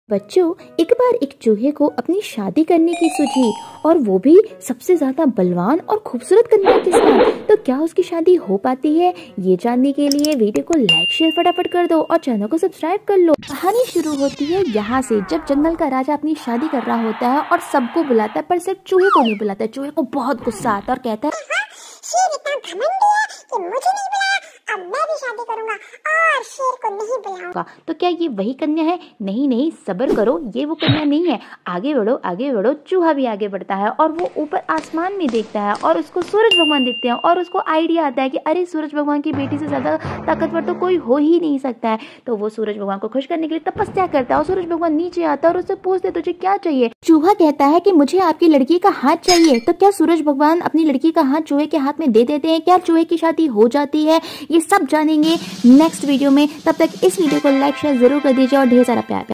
बच्चों, एक बार एक चूहे को अपनी शादी करने की सूझी और वो भी सबसे ज्यादा बलवान और खूबसूरत कन्या के साथ। तो क्या उसकी शादी हो पाती है? ये जानने के लिए वीडियो को लाइक शेयर फटाफट कर दो और चैनल को सब्सक्राइब कर लो। कहानी शुरू होती है यहाँ से, जब जंगल का राजा अपनी शादी कर रहा होता है और सबको बुलाता है पर सिर्फ चूहे को नहीं बुलाता है। चूहे को बहुत गुस्सा आता है और कहता है, शेर इतना घमंडी है कि मुझे नहीं बुलाया, अब मैं भी शादी करूंगा और शेर को नहीं बुलाऊंगा। तो क्या ये वही कन्या है? नहीं नहीं, सब्र करो, ये वो कन्या नहीं है। आगे बढ़ो आगे बढ़ो। चूहा भी आगे बढ़ता है और वो ऊपर आसमान में देखता है और उसको सूरज भगवान दिखते हैं और उसको आइडिया आता है कि अरे, सूरज भगवान की बेटी से ज्यादा ताकतवर तो कोई हो ही नहीं सकता है। तो वो सूरज भगवान को खुश करने के लिए तपस्या करता है और सूरज भगवान नीचे आता है और उससे पूछते, तुझे क्या चाहिए? चूहा कहता है कि मुझे आपकी लड़की का हाथ चाहिए। तो क्या सूरज भगवान अपनी लड़की का हाथ चूहे के हाथ में दे देते हैं? क्या चूहे की शादी हो जाती है? ये सब जानेंगे नेक्स्ट वीडियो में। तब तक इस वीडियो को लाइक शेयर जरूर कर दीजिए और ढेर सारा प्यार।